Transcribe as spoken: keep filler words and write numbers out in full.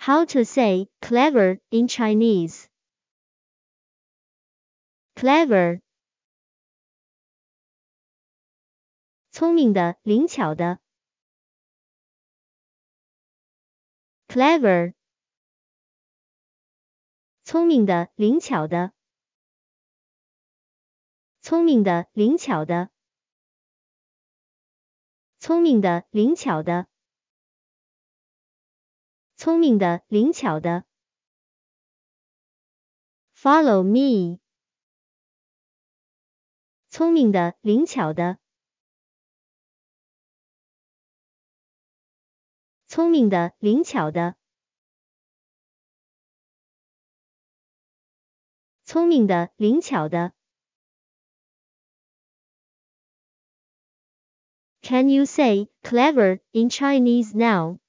How to say clever in Chinese? Clever. 聪明的，灵巧的。Clever. 聪明的，灵巧的。聪明的，灵巧的。聪明的，灵巧的。聪明的，灵巧的。Follow me. 聪明的，灵巧的。聪明的，灵巧的。聪明的，灵巧的。Can you say clever in Chinese now?